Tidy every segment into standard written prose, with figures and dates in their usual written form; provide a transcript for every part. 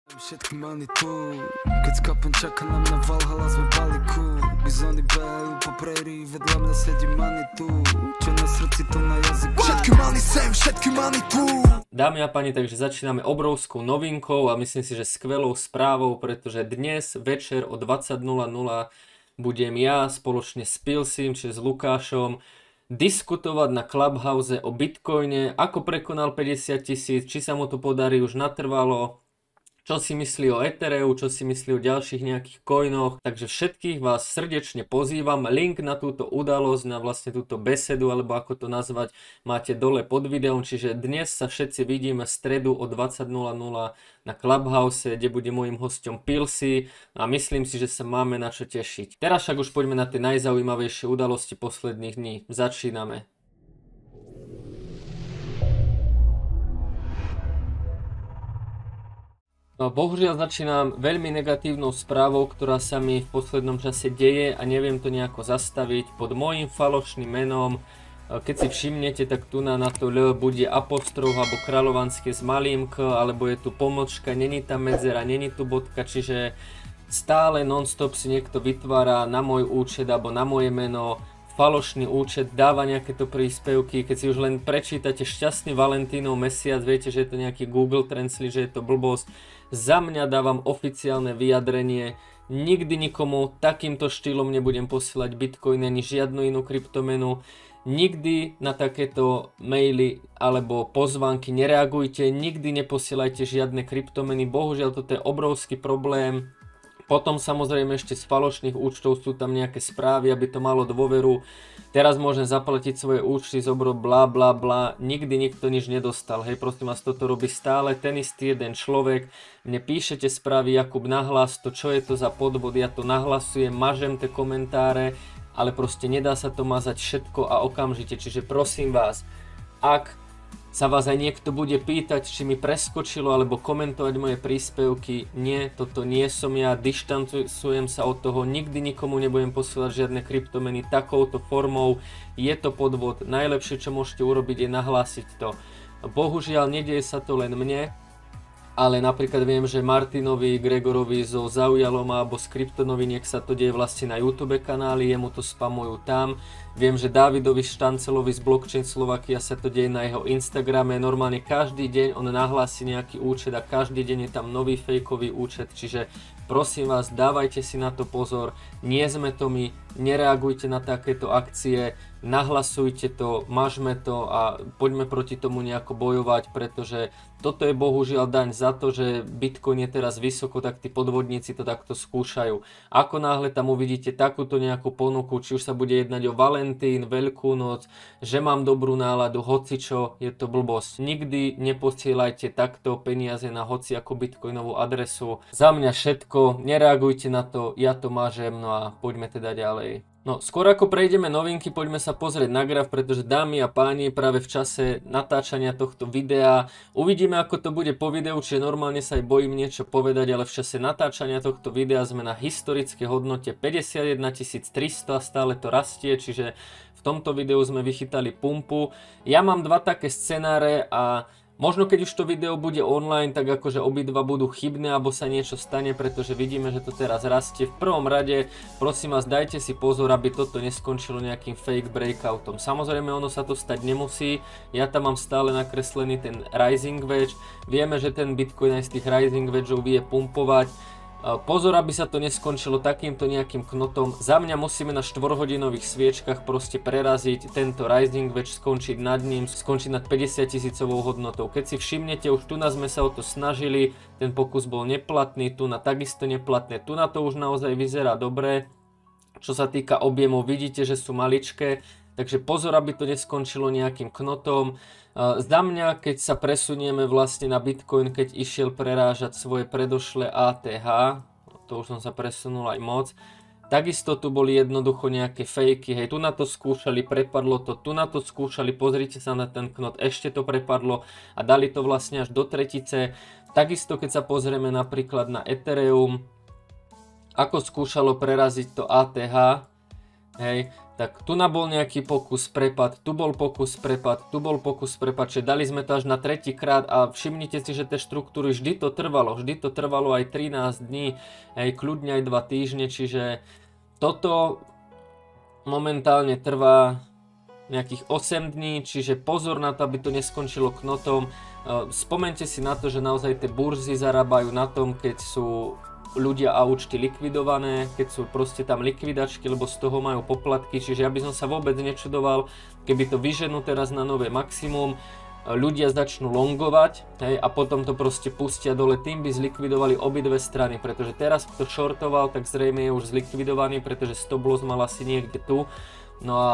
Všetky mani tu, keď skapem čaká na mňa Valhalla sme balíku. Bizony behajú po prérii, vedľa mňa sedí mani tu. Čo na srdci, to na jazyku. Všetky mani sem, všetky mani tu. Dámy a páni, takže začíname obrovskou novinkou a myslím si, že skvelou správou, pretože dnes večer o 20:00 budem ja spoločne s Pilsim, čiže s Lukášom, diskutovať na Clubhouse o Bitcoine, ako prekonal 50 000, či sa mu to podarí už natrvalo, čo si myslí o Ethereu, čo si myslí o ďalších nejakých coinoch. Takže všetkých vás srdečne pozývam. Link na túto udalosť, na vlastne túto besedu, alebo ako to nazvať, máte dole pod videom. Čiže dnes sa všetci vidíme v stredu o 20:00 na Clubhouse, kde bude môjim hosťom Pilsi a myslím si, že sa máme na čo tešiť. Teraz však už poďme na tie najzaujímavejšie udalosti posledných dní. Začíname. No, bohužiaľ začínam veľmi negatívnou správou, ktorá sa mi v poslednom čase deje a neviem to nejako zastaviť. Pod môjim falošným menom, keď si všimnete, tak tu na to L bude apostrof alebo kráľovanské s malým K, alebo je tu pomočka, není tam medzera, není tu bodka, čiže stále non-stop si niekto vytvára na môj účet alebo na moje meno falošný účet, dáva nejaké to príspevky. Keď si už len prečítate šťastný Valentínov mesiac, viete, že je to nejaký Google Translate, že je to blbosť. Za mňa dávam oficiálne vyjadrenie, nikdy nikomu takýmto štýlom nebudem posielať Bitcoin ani žiadnu inú kryptomenu. Nikdy na takéto maily alebo pozvánky nereagujte, nikdy neposielajte žiadne kryptomeny, bohužiaľ toto je obrovský problém. Potom samozrejme ešte z falošných účtov sú tam nejaké správy, aby to malo dôveru. Teraz môžem zaplatiť svoje účty z obrob bla bla bla. Nikdy nikto nič nedostal. Hej, prosím vás, toto robí stále ten istý jeden človek. Mne píšete správy, Jakub, nahlas to, čo je to za podvod, ja to nahlasujem, mažem tie komentáre, ale proste nedá sa to mazať všetko a okamžite. Čiže prosím vás, ak sa vás aj niekto bude pýtať, či mi preskočilo alebo komentovať moje príspevky, nie, toto nie som ja, dištancujem sa od toho, nikdy nikomu nebudem posielať žiadne kryptomeny takouto formou, je to podvod, najlepšie čo môžete urobiť je nahlásiť to. Bohužiaľ nedieje sa to len mne, ale napríklad viem, že Martinovi, Gregorovi zo Zaujalo ma alebo z Kryptonoviniek sa to deje vlastne na YouTube kanáli, jemu to spamujú tam. Viem, že Dávidovi Štancelovi z Blockchain Slovakia sa to deje na jeho Instagrame. Normálne každý deň on nahlási nejaký účet a každý deň je tam nový fejkový účet. Čiže prosím vás, dávajte si na to pozor. Nie sme to my, nereagujte na takéto akcie, nahlasujte to, mažme to a poďme proti tomu nejako bojovať, pretože toto je bohužiaľ daň za to, že Bitcoin je teraz vysoko, tak tí podvodníci to takto skúšajú. Ako náhle tam uvidíte takúto nejakú ponuku, či už sa bude jednať o Valentín, Veľkú noc, že mám dobrú náladu, hocičo, je to blbosť. Nikdy neposielajte takto peniaze na hociakú bitcoinovú adresu. Za mňa všetko, nereagujte na to, ja to mážem, no a poďme teda ďalej. No, skôr ako prejdeme novinky, poďme sa pozrieť na graf, pretože dámy a páni, práve v čase natáčania tohto videa uvidíme, ako to bude po videu, čiže normálne sa aj bojím niečo povedať, ale v čase natáčania tohto videa sme na historickej hodnote 51 300 a stále to rastie, čiže v tomto videu sme vychytali pumpu. Ja mám dva také scenáre a možno keď už to video bude online, tak akože obidva budú chybné alebo sa niečo stane, pretože vidíme, že to teraz rastie. V prvom rade, prosím vás, dajte si pozor, aby toto neskončilo nejakým fake breakoutom. Samozrejme, ono sa to stať nemusí. Ja tam mám stále nakreslený ten rising wedge. Vieme, že ten Bitcoin aj z tých rising wedgeov vie pumpovať. Pozor, aby sa to neskončilo takýmto nejakým knotom. Za mňa musíme na 4-hodinových sviečkach proste preraziť tento rising wedge, skončiť nad ním, skončiť nad 50 000 hodnotou. Keď si všimnete, už tu nás sme sa o to snažili, ten pokus bol neplatný, tu na takisto neplatné, tu na to už naozaj vyzerá dobre. Čo sa týka objemov, vidíte, že sú maličké, takže pozor, aby to neskončilo nejakým knotom. Za mňa, keď sa presunieme vlastne na Bitcoin, keď išiel prerážať svoje predošlé ATH, to už som sa presunul aj moc, takisto tu boli jednoducho nejaké fejky, hej, tu na to skúšali, prepadlo to, tu na to skúšali, pozrite sa na ten knot, ešte to prepadlo a dali to vlastne až do tretice. Takisto, keď sa pozrieme napríklad na Ethereum, ako skúšalo preraziť to ATH, hej, tak tu bol nejaký pokus prepad, tu bol pokus prepad, tu bol pokus prepad, čiže dali sme to až na tretí krát a všimnite si, že tie štruktúry vždy to trvalo aj 13 dní, aj kľudne aj 2 týždne, čiže toto momentálne trvá nejakých 8 dní, čiže pozor na to, aby to neskončilo knotom. Spomeňte si na to, že naozaj tie burzy zarábajú na tom, keď sú ľudia a účty likvidované, keď sú proste tam likvidačky, lebo z toho majú poplatky, čiže ja by som sa vôbec nečudoval, keby to vyženú teraz na nové maximum, ľudia začnú longovať, hej, a potom to proste pustia dole, tým by zlikvidovali obidve strany, pretože teraz kto shortoval, tak zrejme je už zlikvidovaný, pretože stop loss mal asi niekde tu, no a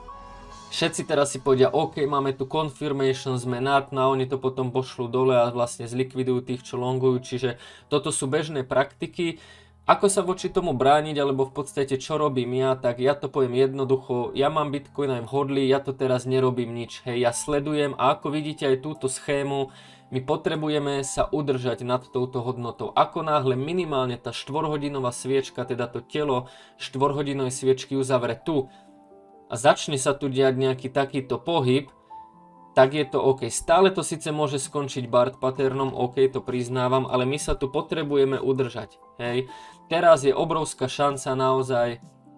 všetci teraz si povedia, OK, máme tu confirmation, sme nad, no a oni to potom pošlú dole a vlastne zlikvidujú tých, čo longujú, čiže toto sú bežné praktiky. Ako sa voči tomu brániť, alebo v podstate čo robím ja, tak ja to poviem jednoducho, ja mám Bitcoin aj v hodli, ja to teraz nerobím nič, hej, ja sledujem a ako vidíte aj túto schému, my potrebujeme sa udržať nad touto hodnotou. Ako náhle minimálne tá 4-hodinová sviečka, teda to telo 4-hodinovej sviečky uzavre tu, a začne sa tu diať nejaký takýto pohyb, tak je to OK. Stále to síce môže skončiť Bart patternom, OK, to priznávam, ale my sa tu potrebujeme udržať. Hej. Teraz je obrovská šanca naozaj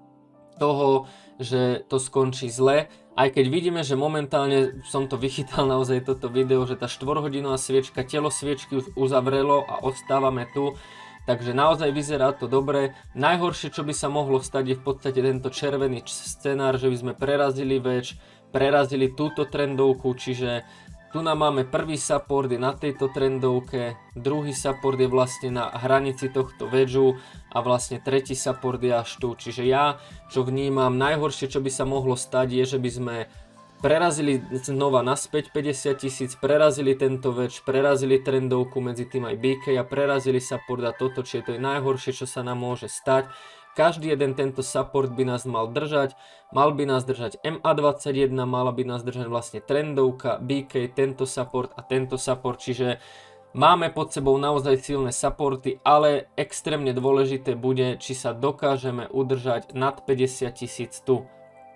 toho, že to skončí zle. Aj keď vidíme, že momentálne som to vychytal naozaj toto video, že tá 4-hodinová sviečka, telo sviečky už uzavrelo a ostávame tu. Takže naozaj vyzerá to dobre. Najhoršie, čo by sa mohlo stať, je v podstate tento červený scenár, že by sme prerazili väč, prerazili túto trendovku, čiže tu nám máme prvý support je na tejto trendovke, druhý support je vlastne na hranici tohto väču a vlastne tretí support je až tu. Čiže ja, čo vnímam, najhoršie, čo by sa mohlo stať, je, že by sme prerazili znova naspäť 50 000, prerazili tento väč, prerazili trendovku medzi tým aj BK a prerazili support a toto, čiže to je najhoršie, čo sa nám môže stať. Každý jeden tento support by nás mal držať, mal by nás držať MA21, mala by nás držať vlastne trendovka, BK, tento support a tento support, čiže máme pod sebou naozaj silné supporty, ale extrémne dôležité bude, či sa dokážeme udržať nad 50 000 tu.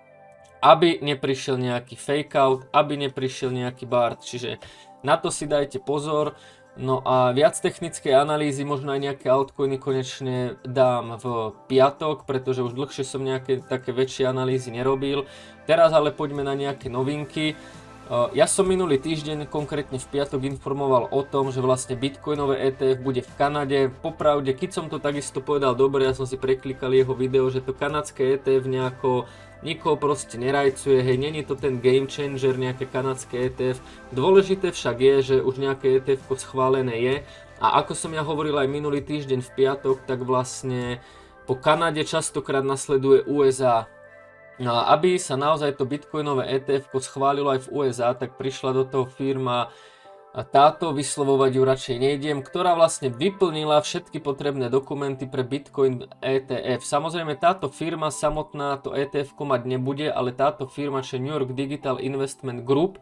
Aby neprišiel nejaký fake out, aby neprišiel nejaký Bart, čiže na to si dajte pozor. No a viac technickej analýzy, možno aj nejaké altcoiny konečne dám v piatok, pretože už dlhšie som nejaké také väčšie analýzy nerobil. Teraz ale poďme na nejaké novinky. Ja som minulý týždeň, konkrétne v piatok, informoval o tom, že vlastne bitcoinové ETF bude v Kanade. Popravde, keď som to takisto povedal dobre, ja som si preklikal jeho video, že to kanadské ETF nikoho proste nerajcuje, hej, není to ten game changer, nejaké kanadské ETF. Dôležité však je, že už nejaké ETF schválené je. A ako som ja hovoril aj minulý týždeň v piatok, tak vlastne po Kanade častokrát nasleduje USA. No a aby sa naozaj to bitcoinové ETF schválilo aj v USA, tak prišla do toho firma táto, vyslovovať ju radšej nejdem, ktorá vlastne vyplnila všetky potrebné dokumenty pre Bitcoin ETF. Samozrejme táto firma samotná to ETF mať nebude, ale táto firma, čo New York Digital Investment Group,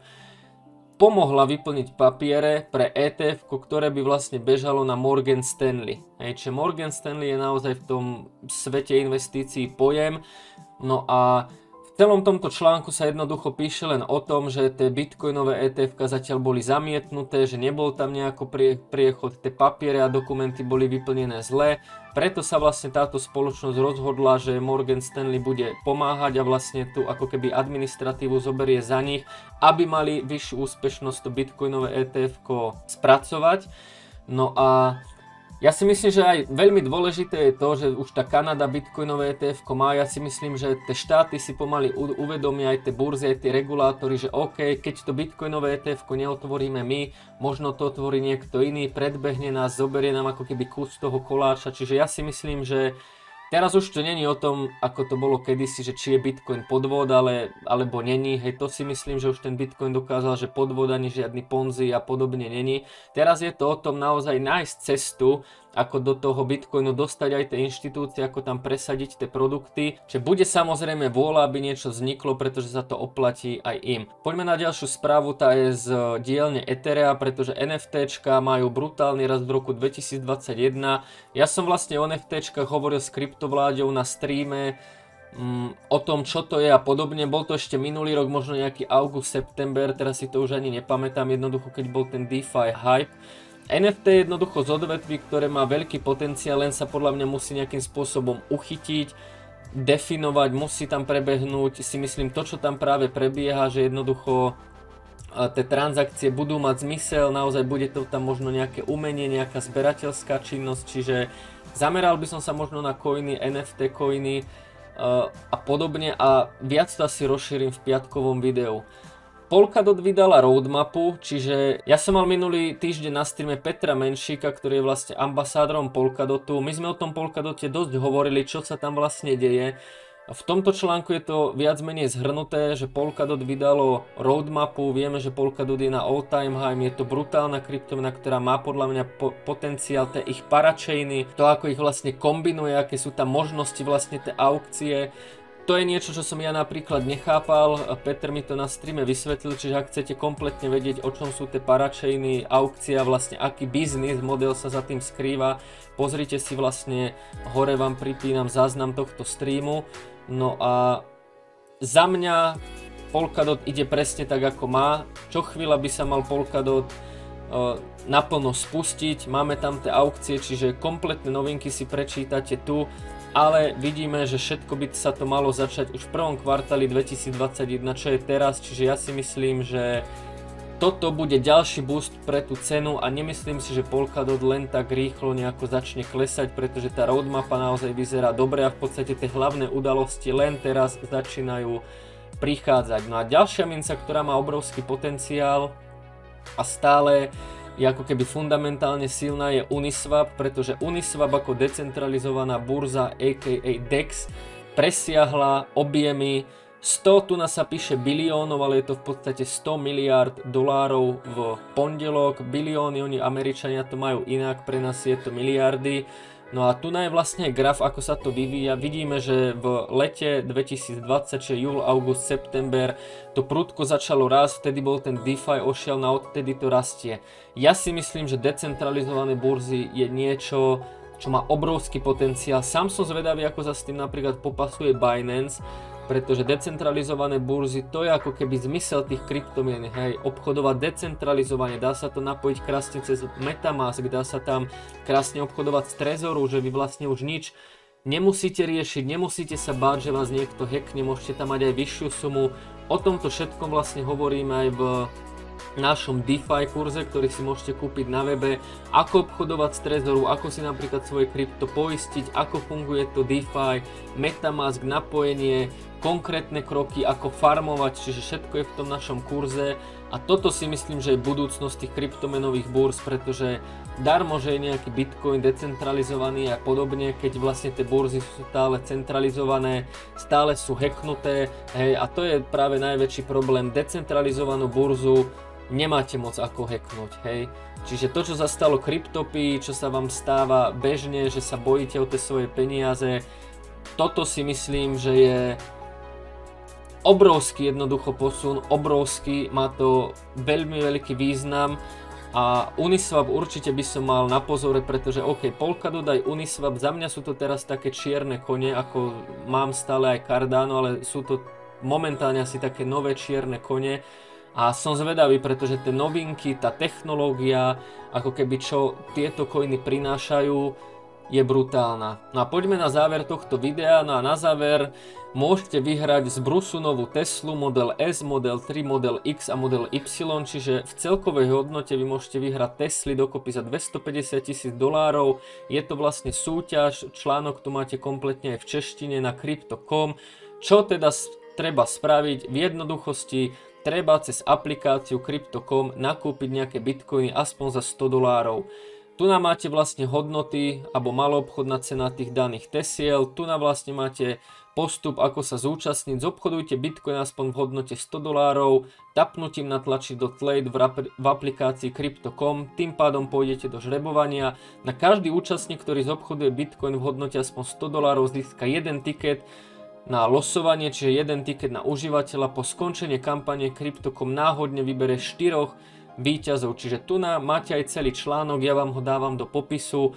pomohla vyplniť papiere pre ETF, ktoré by vlastne bežalo na Morgan Stanley. Čiže Morgan Stanley je naozaj v tom svete investícií pojem. No a v celom tomto článku sa jednoducho píše len o tom, že tie bitcoinové ETF zatiaľ boli zamietnuté, že nebol tam nejako priechod, tie papiere a dokumenty boli vyplnené zle. Preto sa vlastne táto spoločnosť rozhodla, že Morgan Stanley bude pomáhať a vlastne tu ako keby administratívu zoberie za nich, aby mali vyššiu úspešnosť to bitcoinové ETF spracovať. No a ja si myslím, že aj veľmi dôležité je to, že už tá Kanada bitcoinové ETF má. Ja si myslím, že tie štáty si pomaly uvedomia, aj tie burzy, aj tie regulátory, že OK, keď to bitcoinové ETF neotvoríme my, možno to otvorí niekto iný, predbehne nás, zoberie nám ako keby kus toho koláča. Čiže ja si myslím, že teraz už to není o tom, ako to bolo kedysi, že či je Bitcoin podvod, alebo není. Hej, to si myslím, že už ten Bitcoin dokázal, že podvod ani žiadny Ponzi a podobne není. Teraz je to o tom naozaj nájsť cestu, ako do toho Bitcoinu dostať aj tie inštitúcie, ako tam presadiť tie produkty. Čiže bude samozrejme vôľa, aby niečo vzniklo, pretože sa to oplatí aj im. Poďme na ďalšiu správu, tá je z dielne Etherea, pretože NFTčka majú brutálny rast v roku 2021. Ja som vlastne o NFTčkách hovoril s kryptovláďou na streame o tom, čo to je a podobne. Bol to ešte minulý rok, možno nejaký august, september, teraz si to už ani nepamätám, jednoducho keď bol ten DeFi hype. NFT je jednoducho z odvetví, ktoré má veľký potenciál, len sa podľa mňa musí nejakým spôsobom uchytiť, definovať, musí tam prebehnúť, si myslím to, čo tam práve prebieha, že jednoducho tie transakcie budú mať zmysel, naozaj bude to tam možno nejaké umenie, nejaká zberateľská činnosť, čiže zameral by som sa možno na coiny, NFT coiny a podobne a viac to asi rozšírim v piatkovom videu. Polkadot vydala roadmapu, čiže ja som mal minulý týždeň na streame Petra Menšíka, ktorý je vlastne ambasádorom Polkadotu. My sme o tom Polkadote dosť hovorili, čo sa tam vlastne deje. V tomto článku je to viac menej zhrnuté, že Polkadot vydalo roadmapu, vieme, že Polkadot je na all time high, je to brutálna kryptomena, ktorá má podľa mňa potenciál, tie ich parachainy, to ako ich vlastne kombinuje, aké sú tam možnosti vlastne tie aukcie. To je niečo, čo som ja napríklad nechápal, Peter mi to na streame vysvetlil, čiže ak chcete kompletne vedieť, o čom sú tie parachainy, aukcia, vlastne aký biznis model sa za tým skrýva, pozrite si vlastne, hore vám pripínam záznam tohto streamu. No a za mňa Polkadot ide presne tak, ako má. Čo chvíľa by sa mal Polkadot naplno spustiť. Máme tam tie aukcie, čiže kompletné novinky si prečítate tu. Ale vidíme, že všetko by sa to malo začať už v prvom kvartáli 2021, čo je teraz. Čiže ja si myslím, že toto bude ďalší boost pre tú cenu a nemyslím si, že Polkadot len tak rýchlo nejako začne klesať, pretože tá roadmapa naozaj vyzerá dobre a v podstate tie hlavné udalosti len teraz začínajú prichádzať. No a ďalšia minca, ktorá má obrovský potenciál a stále je ako keby fundamentálne silná, je Uniswap, pretože Uniswap ako decentralizovaná burza aka DEX presiahla objemy 100, tu nás sa píše biliónov, ale je to v podstate 100 miliárd dolárov v pondelok. Bilióny, oni Američania to majú inak, pre nás je to miliardy. No a tu je vlastne graf, ako sa to vyvíja. Vidíme, že v lete 2020, čiže júl, august, september, to prudko začalo rásť, vtedy bol ten DeFi ošiel, na odtedy to rastie. Ja si myslím, že decentralizované burzy je niečo, čo má obrovský potenciál. Sám som zvedavý, ako sa s tým napríklad popasuje Binance, pretože decentralizované burzy, to je ako keby zmysel tých kryptomien, hej, obchodovať decentralizovane, dá sa to napojiť krásne cez Metamask, dá sa tam krásne obchodovať z Trezoru, že vy vlastne už nič nemusíte riešiť, nemusíte sa báť, že vás niekto hackne, môžete tam mať aj vyššiu sumu. O tomto všetkom vlastne hovoríme aj v našom DeFi kurze, ktorý si môžete kúpiť na webe, ako obchodovať z Trezoru, ako si napríklad svoje krypto poistiť, ako funguje to DeFi, Metamask, napojenie, konkrétne kroky, ako farmovať, čiže všetko je v tom našom kurze a toto si myslím, že je budúcnosť tých kryptomenových burz, pretože darmo, že je nejaký Bitcoin decentralizovaný a podobne, keď vlastne tie burzy sú stále centralizované, stále sú hacknuté, hej, a to je práve najväčší problém, decentralizovanú burzu nemáte moc ako hacknúť, hej. Čiže to, čo sa stalo Cryptopii, čo sa vám stáva bežne, že sa bojíte o tie svoje peniaze, toto si myslím, že je obrovský jednoducho posun, obrovský, má to veľmi veľký význam a Uniswap určite by som mal na pozore, pretože OK, Polkadot aj Uniswap, za mňa sú to teraz také čierne kone, ako mám stále aj Cardano, ale sú to momentálne asi také nové čierne kone. A som zvedavý, pretože tie novinky, tá technológia, ako keby čo tieto coiny prinášajú, je brutálna. No a poďme na záver tohto videa. No a na záver môžete vyhrať z Brusu novú Teslu, model S, model 3, model X a model Y, čiže v celkovej hodnote vy môžete vyhrať Tesly dokopy za $250 000. Je to vlastne súťaž, článok tu máte kompletne aj v češtine na crypto.com. Čo teda treba spraviť? V jednoduchosti treba cez aplikáciu Crypto.com nakúpiť nejaké bitcoiny aspoň za $100. Tu nám máte vlastne hodnoty alebo maloobchodná cena tých daných tesiel. Tu nám vlastne máte postup, ako sa zúčastniť. Zobchodujte bitcoin aspoň v hodnote $100, tapnutím na tlačidlo Trade v aplikácii Crypto.com. Tým pádom pôjdete do žrebovania. Na každý účastník, ktorý zobchoduje bitcoin v hodnote aspoň $100, získa jeden tiket na losovanie, čiže jeden tiket na užívateľa. Po skončení kampane Crypto.com náhodne vybere 4 víťazov, čiže tu máte aj celý článok, ja vám ho dávam do popisu.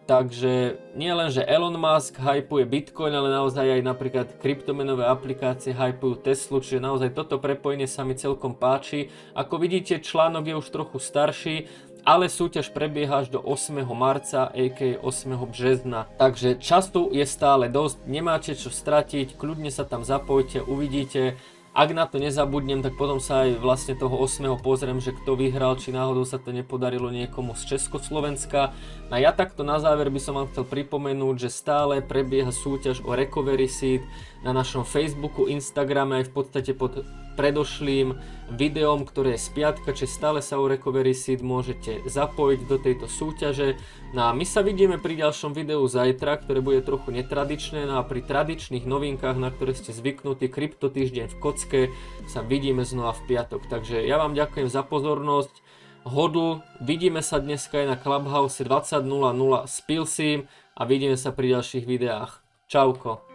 Takže nie len, že Elon Musk hypuje Bitcoin, ale naozaj aj napríklad kryptomenové aplikácie hypujú Teslu, čiže naozaj toto prepojenie sa mi celkom páči. Ako vidíte, článok je už trochu starší, ale súťaž prebieha až do 8. marca, a.k.a. 8. března. Takže času je stále dosť, nemáte čo stratiť, kľudne sa tam zapojte, uvidíte. Ak na to nezabudnem, tak potom sa aj vlastne toho 8. pozriem, že kto vyhral, či náhodou sa to nepodarilo niekomu z Československa. A ja takto na záver by som vám chcel pripomenúť, že stále prebieha súťaž o Recovery Seed na našom Facebooku, Instagrame, aj v podstate pod predošlým videom, ktoré je z piatka, či stále sa o Recovery Seed môžete zapojiť do tejto súťaže. No a my sa vidíme pri ďalšom videu zajtra, ktoré bude trochu netradičné, no a pri tradičných novinkách, na ktoré ste zvyknutí, Krypto týždeň v kocke, sa vidíme znova v piatok. Takže ja vám ďakujem za pozornosť. Hodl, vidíme sa dneska aj na Clubhouse 20.00 s Pilsim a vidíme sa pri ďalších videách. Čauko.